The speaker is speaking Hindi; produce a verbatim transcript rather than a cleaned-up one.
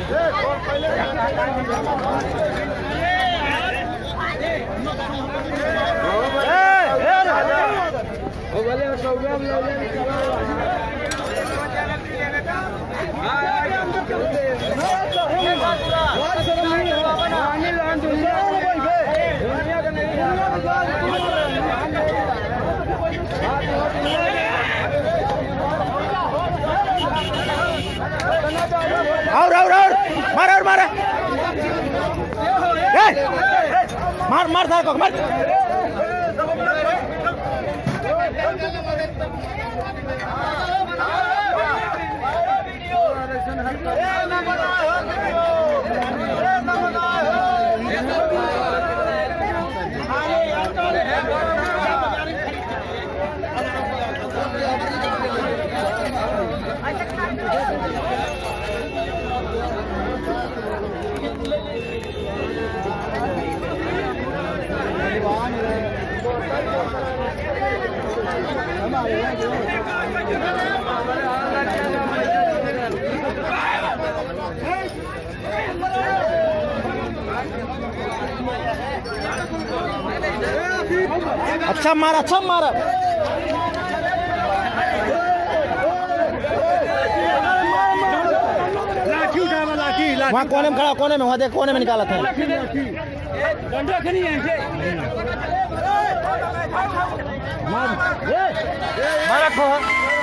और और और मार और मार मार मार सार को मार अच्छा मारा अच्छा मारा लाठी उठा लाठी वहाँ कोने में खड़ा कोने में वहाँ देख कोने में निकाला था मार मारा